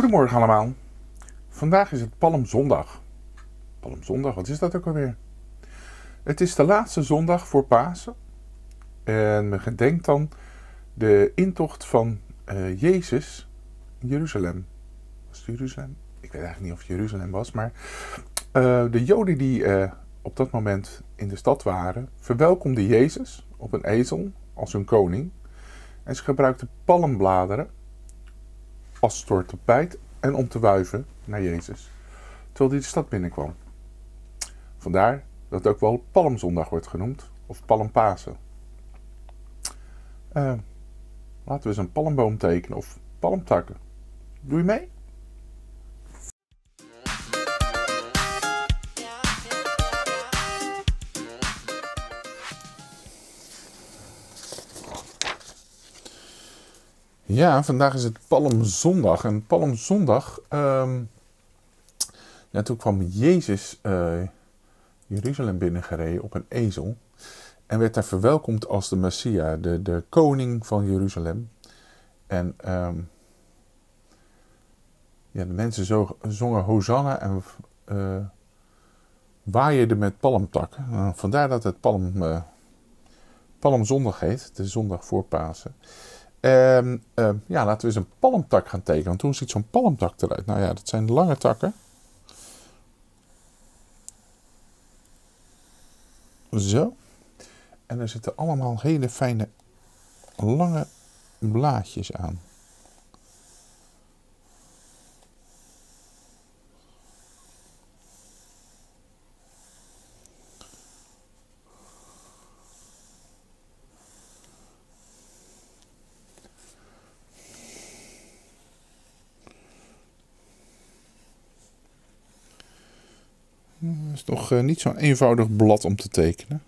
Goedemorgen allemaal. Vandaag is het Palmzondag. Palmzondag, wat is dat ook alweer? Het is de laatste zondag voor Pasen. En men gedenkt dan de intocht van Jezus in Jeruzalem. Was het Jeruzalem? Ik weet eigenlijk niet of het Jeruzalem was, maar de Joden die op dat moment in de stad waren, verwelkomden Jezus op een ezel als hun koning. En ze gebruikten palmbladeren als soort tapijt en om te wuiven naar Jezus, terwijl hij de stad binnenkwam. Vandaar dat het ook wel Palmzondag wordt genoemd, of Palmpasen. Laten we eens een palmboom tekenen, of palmtakken. Doe je mee? Ja, vandaag is het Palmzondag. En Palmzondag, toen kwam Jezus Jeruzalem binnengereden op een ezel. En werd daar verwelkomd als de Messia, de koning van Jeruzalem. En de mensen zongen Hosanna en waaierden met palmtakken. Vandaar dat het Palmzondag heet, de zondag voor Pasen. Laten we eens een palmtak gaan tekenen. Want hoe ziet zo'n palmtak eruit? Nou ja, dat zijn lange takken. Zo. En er zitten allemaal hele fijne, lange blaadjes aan. Het is toch niet zo'n eenvoudig blad om te tekenen.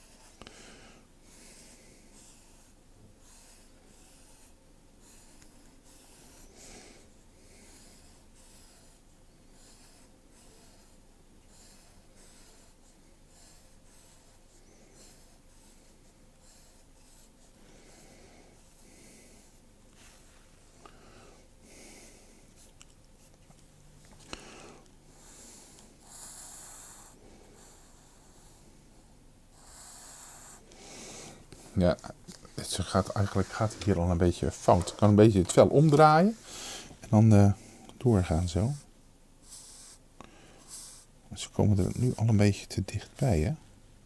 Ja, het gaat hier al een beetje fout. Ik kan een beetje het vel omdraaien en dan doorgaan zo. Ze komen er nu al een beetje te dichtbij, hè?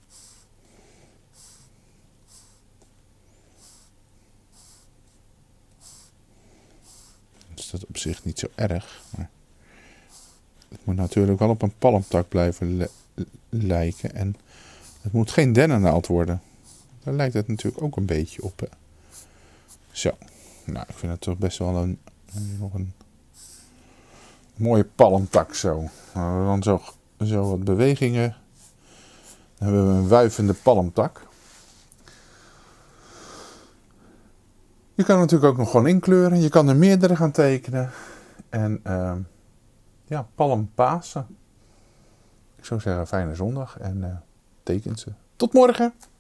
Dus dat is op zich niet zo erg, maar het moet natuurlijk wel op een palmtak blijven lijken en het moet geen dennennaald worden. Daar lijkt het natuurlijk ook een beetje op. Hè? Zo. Nou, ik vind het toch best wel nog een mooie palmtak zo. Dan zo wat bewegingen. Dan hebben we een wuivende palmtak. Je kan natuurlijk ook nog gewoon inkleuren. Je kan er meerdere gaan tekenen. En Palmpasen. Ik zou zeggen, fijne zondag en teken ze. Tot morgen!